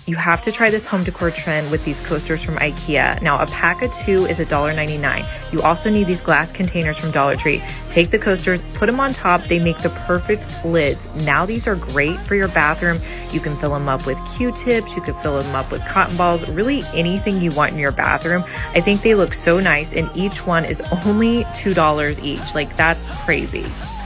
You have to try this home decor trend with these coasters from IKEA. Now, a pack of 2 is $1.99. You also need these glass containers from Dollar Tree. Take the coasters, put them on top. They make the perfect lids. Now, these are great for your bathroom. You can fill them up with Q-tips. You can fill them up with cotton balls, really anything you want in your bathroom. I think they look so nice, and each one is only $2 each. Like, that's crazy.